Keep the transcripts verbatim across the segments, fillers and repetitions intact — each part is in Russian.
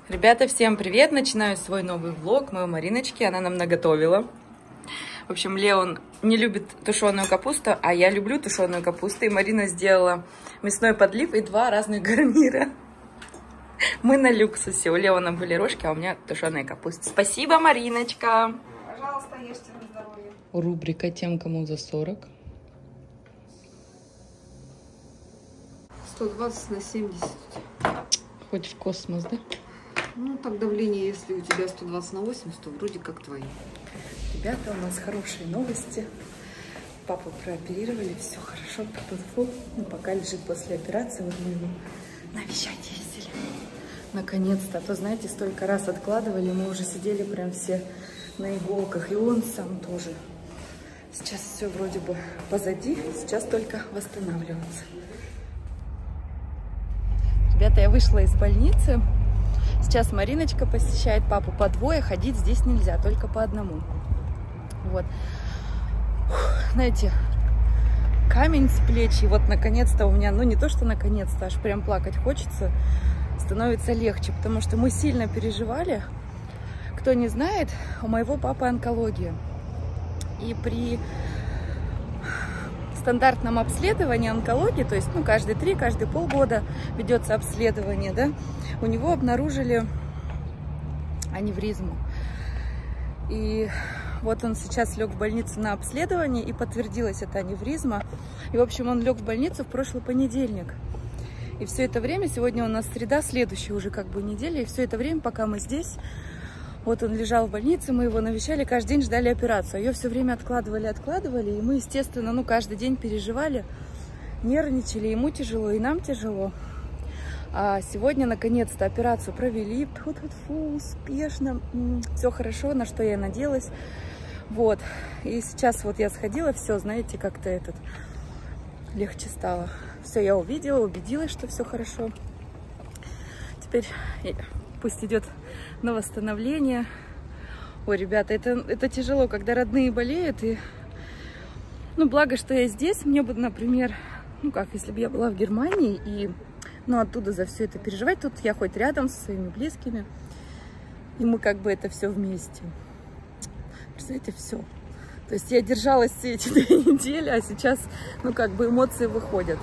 Ребята, всем привет! Начинаю свой новый влог моей Мариночки, она нам наготовила. В общем, Леон не любит тушеную капусту, а я люблю тушеную капусту. И Марина сделала мясной подлив и два разных гарнира. Мы на люксусе. У Леона были рожки, а у меня тушеная капуста. Спасибо, Мариночка! Пожалуйста, ешьте на здоровье. Рубрика «Тем, кому за сорок». сто двадцать на семьдесят. Хоть в космос, да? Ну, так давление, если у тебя сто двадцать на восемьдесят, то вроде как твои. Ребята, у нас хорошие новости. Папу прооперировали, все хорошо. Фу, ну, пока лежит после операции, вот мы его навещать ездили. Наконец-то. А то, знаете, столько раз откладывали, мы уже сидели прям все на иголках. И он сам тоже. Сейчас все вроде бы позади, сейчас только восстанавливаться. Ребята, я вышла из больницы. Сейчас Мариночка посещает папу по двое. Ходить здесь нельзя, только по одному. Вот. Знаете, камень с плеч. И вот наконец-то у меня, ну не то, что наконец-то, аж прям плакать хочется. Становится легче, потому что мы сильно переживали. Кто не знает, у моего папы онкология. И при стандартном обследовании онкологии, то есть, ну, каждые три, каждые полгода ведется обследование, да, у него обнаружили аневризму. И вот он сейчас лег в больницу на обследование, и подтвердилась эта аневризма. И, в общем, он лег в больницу в прошлый понедельник. И все это время, сегодня у нас среда, следующая уже как бы неделя, и все это время, пока мы здесь, вот он лежал в больнице, мы его навещали, каждый день ждали операцию. Ее все время откладывали, откладывали, и мы, естественно, ну, каждый день переживали, нервничали, ему тяжело, и нам тяжело. А сегодня, наконец-то, операцию провели, фу-фу-фу, успешно, все хорошо, на что я надеялась. Вот, и сейчас вот я сходила, все, знаете, как-то этот, легче стало. Все, я увидела, убедилась, что все хорошо. Теперь пусть идет на восстановление. Ой, ребята, это, это тяжело, когда родные болеют. И, ну, благо, что я здесь. Мне бы, например, ну как, если бы я была в Германии и, ну, оттуда за все это переживать. Тут я хоть рядом со своими близкими. И мы как бы это все вместе. Представляете, все. То есть я держалась все эти две недели, а сейчас, ну, как бы эмоции выходят.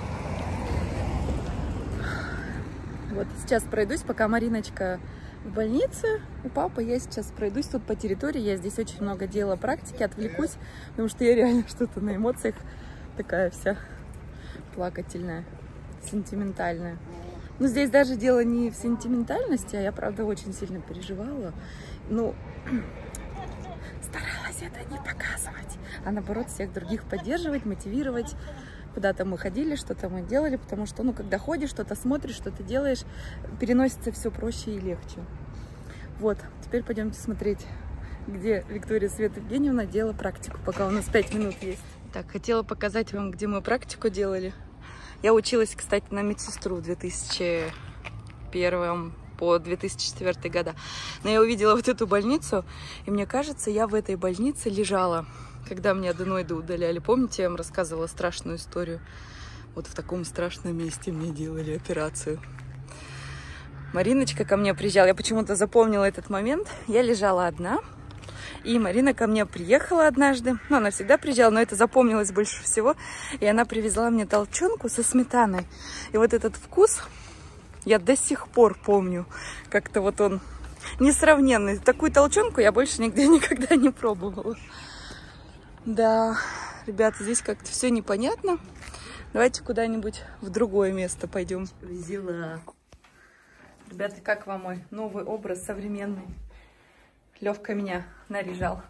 Вот сейчас пройдусь, пока Мариночка в больнице у папы, я сейчас пройдусь тут по территории. Я здесь очень много делала практики, отвлекусь, потому что я реально что-то на эмоциях такая вся плакательная, сентиментальная. Но здесь даже дело не в сентиментальности, а я, правда, очень сильно переживала. Ну, старалась это не показывать, а наоборот всех других поддерживать, мотивировать. Куда-то мы ходили, что-то мы делали, потому что, ну, когда ходишь, что-то смотришь, что-то делаешь, переносится все проще и легче. Вот, теперь пойдемте смотреть, где Виктория Света Евгеньевна делала практику, пока у нас пять минут есть. Так, хотела показать вам, где мы практику делали. Я училась, кстати, на медсестру в две тысячи первом по две тысячи четвёртый года. Но я увидела вот эту больницу, и мне кажется, я в этой больнице лежала, когда мне аденоиды удаляли. Помните, я вам рассказывала страшную историю? Вот в таком страшном месте мне делали операцию. Мариночка ко мне приезжала. Я почему-то запомнила этот момент. Я лежала одна, и Марина ко мне приехала однажды. Ну, она всегда приезжала, но это запомнилось больше всего. И она привезла мне толченку со сметаной. И вот этот вкус я до сих пор помню. Как-то вот он несравненный. Такую толченку я больше нигде никогда не пробовала. Да, ребята, здесь как-то все непонятно. Давайте куда-нибудь в другое место пойдем. Взяла. Ребята, как вам мой новый образ современный? Левка меня наряжал.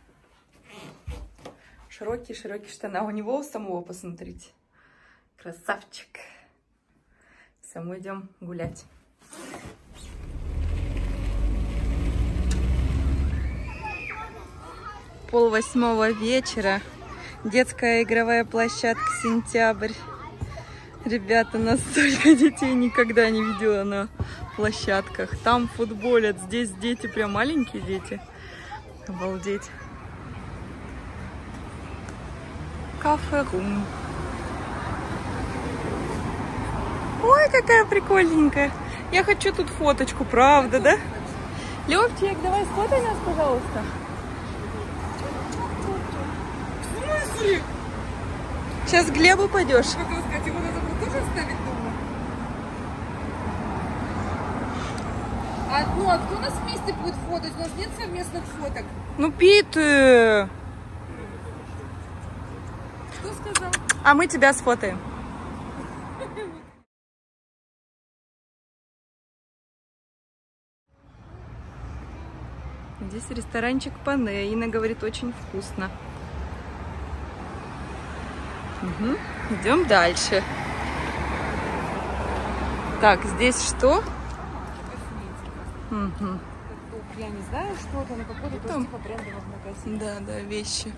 Широкие-широкие штаны. А у него у самого, посмотрите. Красавчик. Все, мы идем гулять. Пол восьмого вечера. Детская игровая площадка «Сентябрь». Ребята, настолько детей никогда не видела на площадках. Там футболят, здесь дети, прям маленькие дети. Обалдеть. Кафе-рум. Ой, какая прикольненькая. Я хочу тут фоточку, правда, да? Левчик, давай сфотай нас, пожалуйста. В смысле? Сейчас к Глебу пойдешь. Хотела сказать, его надо было тоже оставить дома. А, ну, а кто у нас вместе будет фотать? У нас нет совместных фоток. Ну, Пит. э, Что сказал? А мы тебя сфотаем. Здесь ресторанчик Пане. Инна говорит, очень вкусно. Угу. Идем дальше. Так, здесь что? Угу. Я не знаю, что это, но какой-то Там. типа брендовый магазин. Да, да, вещи.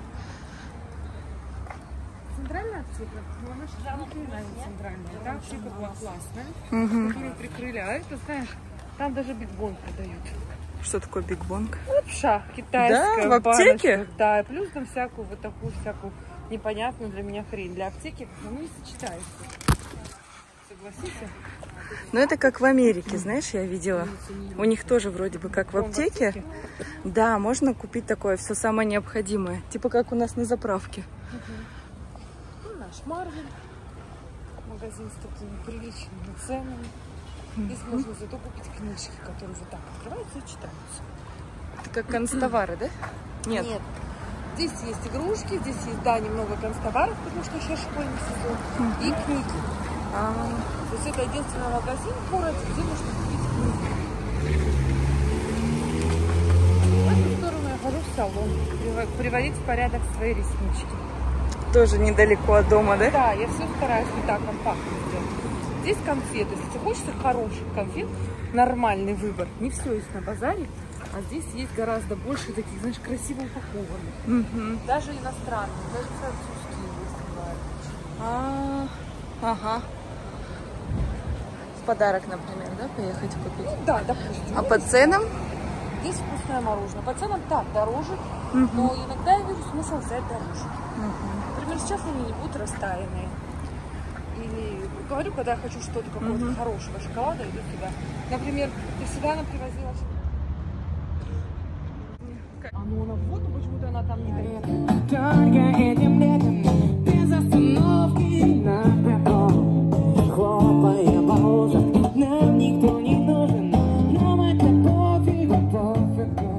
Центральная аптека, ну она же не нравится центральная. Там аптека была классная, Угу. которую прикрыли, а это, знаешь, там даже бигбон продают. Что такое Биг Бонг? Лапша китайская. Да, в аптеке? баночках, да, и плюс там всякую вот такую всякую непонятную для меня хрень. Для аптеки ну, не сочетается. Согласись? Ну, это как в Америке, знаешь, я видела. У них тоже вроде бы как в аптеке. Да, можно купить такое все самое необходимое. Типа как у нас на заправке. Ну, наш Марвин. Магазин с такими приличными ценами. Здесь можно зато купить книжки, которые вот так открываются и читаются. Это как канцтовары, да? Нет. Нет. Здесь есть игрушки, здесь есть, да, немного канцтоваров, потому что сейчас школьный сезон. И книги. А, То есть это единственный магазин в городе, где можно купить книги. В эту сторону я хожу в салон, приводить в порядок свои реснички. тоже недалеко от дома, да? Да, я все стараюсь не так компактно сделать. Здесь конфеты. Если хочется хороших конфет, нормальный выбор. Не все есть на базаре, а здесь есть гораздо больше таких, знаешь, красиво упакованных. Угу. Даже иностранные, даже французские есть бывают. А, ага. В подарок, например, да, поехать купить? Ну, да, допустим. А по ценам? Здесь вкусное мороженое. По ценам так, дороже, Угу. но иногда я вижу смысл взять дороже. Угу. Например, сейчас они не будут растаянные. Или говорю, когда я хочу что-то, какого-то Мгм. хорошего шоколада, иду сюда. Например, ты сюда она привозила. А ну она вот, но почему-то она там не горит. Только этим летом, без остановки на потом, хлопая по лужам, нам никто не нужен, нам это пофигу, пофигу.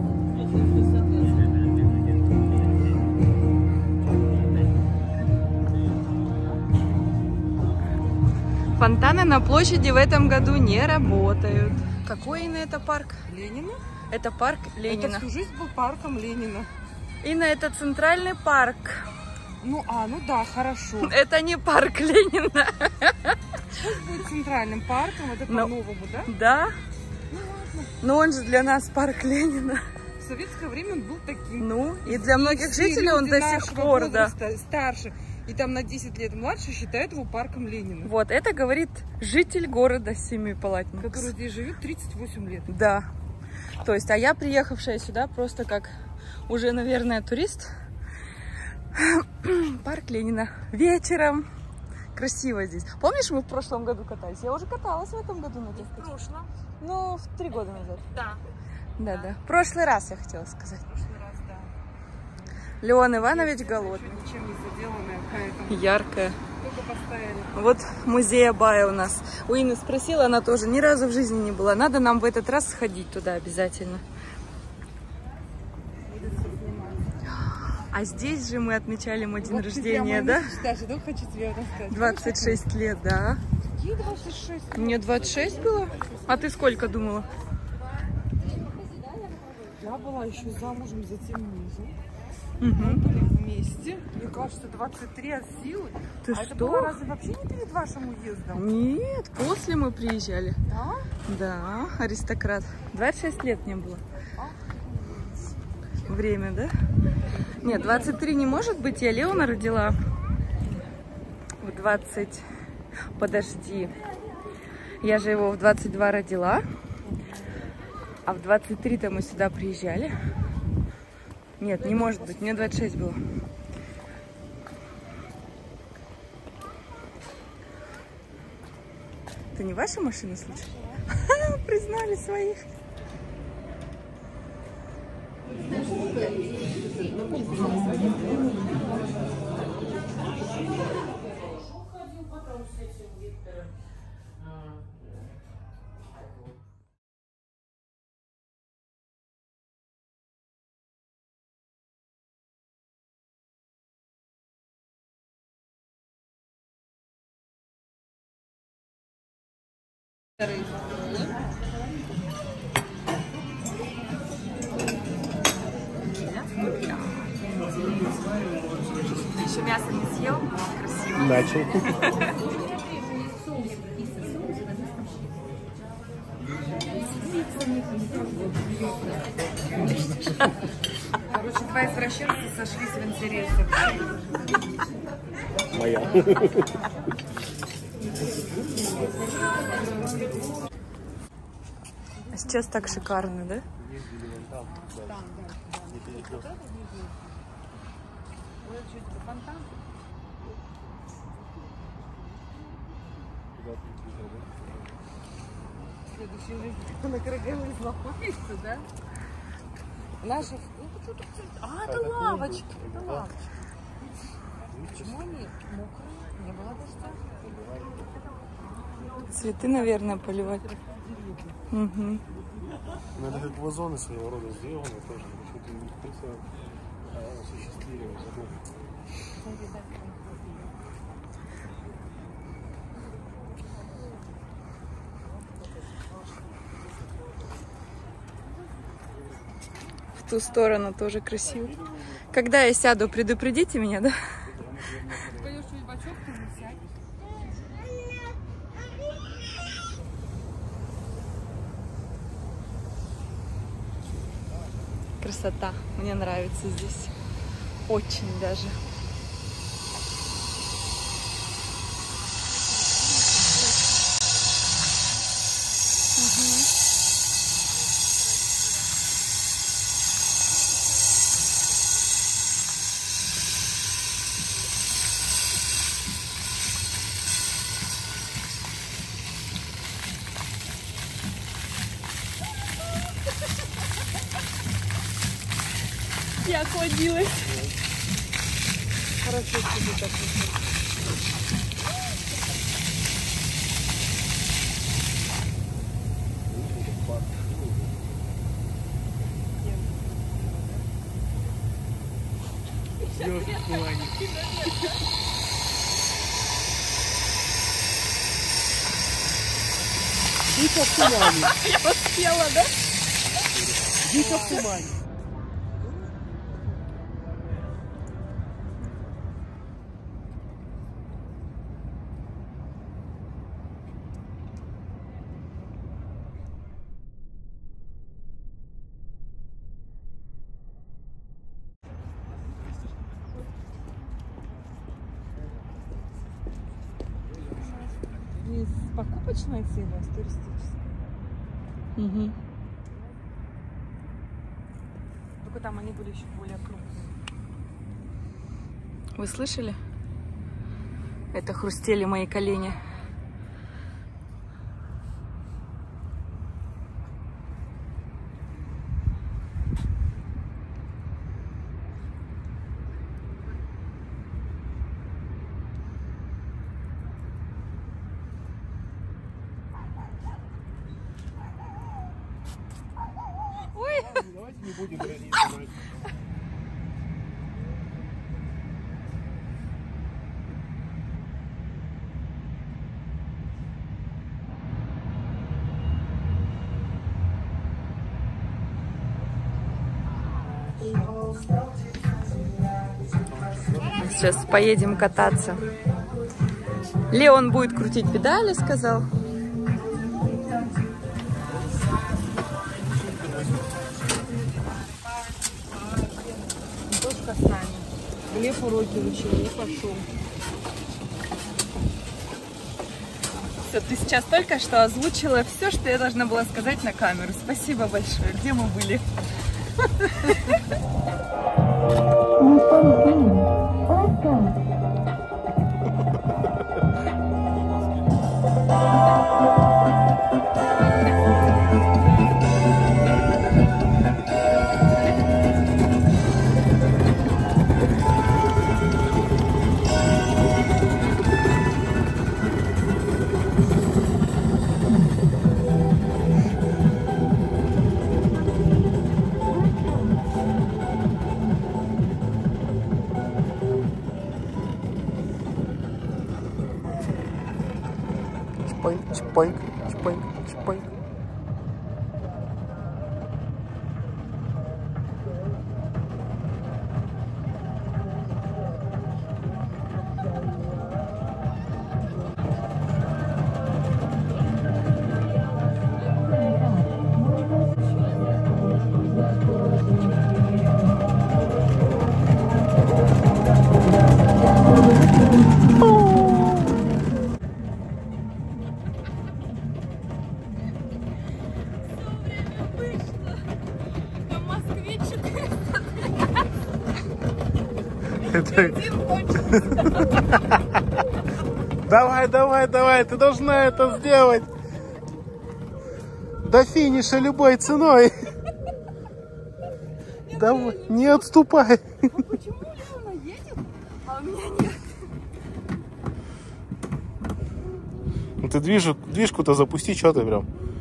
Фонтаны на площади в этом году не работают. Какой именно это парк? Ленина? Это парк Ленина. Это всю жизнь был парком Ленина. Инна, это центральный парк. Ну, а, ну да, хорошо. Это не парк Ленина. Пусть будет центральным парком, это Но- по-новому, да? Да? Ну ладно. Но он же для нас парк Ленина. В советское время он был таким. Ну, и для многих все жителей он люди до сих нашего пор, да. возраста, старше, и там на десять лет младше, считают его парком Ленина. Вот, это говорит житель города Семипалатинск. Который здесь живет тридцать восемь лет. Да. То есть, а я, приехавшая сюда, просто как уже, наверное, турист. Парк Ленина. Вечером. Красиво здесь. Помнишь, мы в прошлом году катались? Я уже каталась в этом году на дискотеке. В прошлом? Ну, в три года назад. Да. Да, да. Прошлый раз, я хотела сказать. В прошлый раз, да. Леон Иванович голодный. Еще ничем не заделанная, поэтому Яркая. только поставили. Вот музей Абая у нас. У Инны спросила, она тоже ни разу в жизни не была. Надо нам в этот раз сходить туда обязательно. А здесь же мы отмечали мой день Вот ты рождения, прямо да? мечтаешь, да, хочу тебе это сказать. двадцать шесть лет, да. Какие двадцать шесть? Мне двадцать шесть было? А ты сколько думала? Я была еще замужем за тем мужем. Угу. Мы были вместе. Мне кажется, двадцать три от силы. Ты а что? это было разве вообще не перед вашим уездом? Нет, после мы приезжали. Да? Да, аристократ. двадцать шесть лет мне было. Время, да? Нет, двадцать три не может быть. Я Леона родила в двадцать... Подожди. Я же его в двадцать два родила. А в двадцать три-то мы сюда приезжали. Нет, не может быть. Мне двадцать шесть было. Это не ваша машина, случайно? Признали своих. Ты еще мясо не съел? Красиво. Начал. Короче, твои извращенцы сошлись в интересах. Моя. Сейчас так шикарно, да? Следующая жизнь на Краговой находится, да? Наша... А, это лавочки. Это лавочки. Почему они мокрые? Не было дождя? Цветы, наверное, поливать. Угу. Ну, это как вазоны своего рода сделаны тоже. Почему-то не хотел осуществили его. В ту сторону тоже красиво. Когда я сяду, предупредите меня, да? Пойдешь чуть бачок, ты не сядь. Красота. Мне нравится здесь. Очень даже. Я охладилась. Хорошо, тебе так. Ёжик в тумане. Дико в тумане. Я успела, да? Дико в тумане. Не с покупочной целью, а с туристической. Угу. Только там они были еще более крупные. Вы слышали? Это хрустели мои колени. Давайте не будем гранить. Сейчас поедем кататься. Леон будет крутить педали, сказал. Дочка с нами. Глеб уроки учил и пошел. Все, ты сейчас только что озвучила все, что я должна была сказать на камеру. Спасибо большое. Где мы были? Чпаньк, чпаньк, чпаньк. Давай, давай, давай, ты должна это сделать. До финиша любой ценой. Давай, не отступай. Почему Лена едет, а у меня нет? Ну ты движу, движку-то запусти, что ты прям.